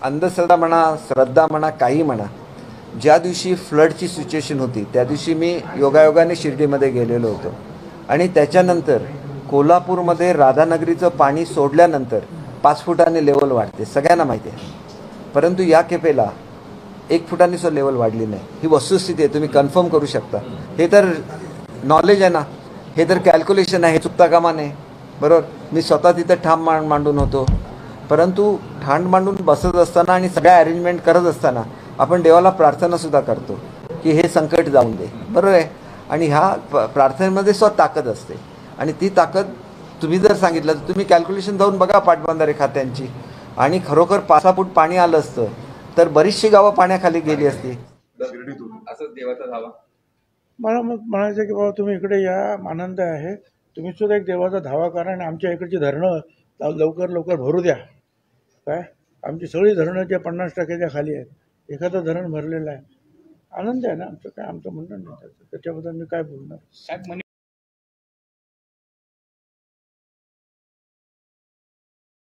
अंधश्रद्धा म्हणा, श्रद्धा म्हणा, काही म्हणा, ज्या दिवशी फ्लडची सिच्युएशन होती त्या दिवशी मी योगायोगाने शिर्डीमध्ये गेलेलो होतो आणि त्याच्यानंतर कोल्हापूरमध्ये राधानगरीचं पाणी सोडल्यानंतर 5 फुटाने लेवल वाढते, सगळ्यांना माहिती आहे. परंतु या केपेला 1 फुटाने सुद्धा लेवल वाढली नाही. ही वस्तुस्थिती आहे, तुम्ही कन्फर्म करू शकता. हे तर नॉलेज आहे ना, हे तर कॅल्क्युलेशन आहे, हे चुकता कामा नये. बरोबर, मी स्वतः तिथं ठाम मांडून होतो. परंतु ठाण मांडून बसत असताना आणि सगळ्या अरेंजमेंट करत असताना आपण देवाला प्रार्थनासुद्धा करतो की हे संकट जाऊन दे. बरोबर आहे. आणि ह्या प्रार्थनेमध्ये ताकद असते आणि ती ताकद तुम्ही जर सांगितलं तर तुम्ही कॅल्क्युलेशन जाऊन बघा पाटबंधारे खात्यांची, आणि खरोखर 5 फूट पाणी आलं असतं तर बरीचशी गावं पाण्याखाली गेली असती. असंच देवाचा धावा. मला मग म्हणायचं की बाबा तुम्ही इकडे या, आनंद आहे, तुम्ही सुद्धा एक देवाचा धावा करा आणि आमच्या इकडची धरणं लवकर लवकर भरू द्या. काय आमची सगळी धरणं जे 50%च्या खाली आहेत, एखादं धरण भरलेलं आहे, आनंद आहे ना आमचं. काय आमचं म्हणणं नाही त्याच्याबद्दल मी काय बोलणार.